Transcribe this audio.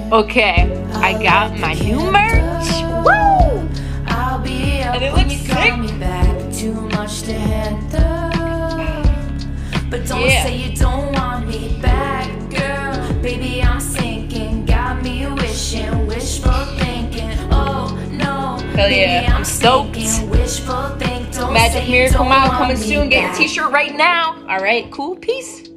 Okay, I got my new merch. Woo! And it looks sick. But don't say you don't want me back, girl. Baby, I'm sinking. Got me wishing, wishful thinking. Oh no. Hell yeah, I'm stoked. Magic Miracle Mile coming soon. Get your t-shirt right now. Alright, cool. Peace.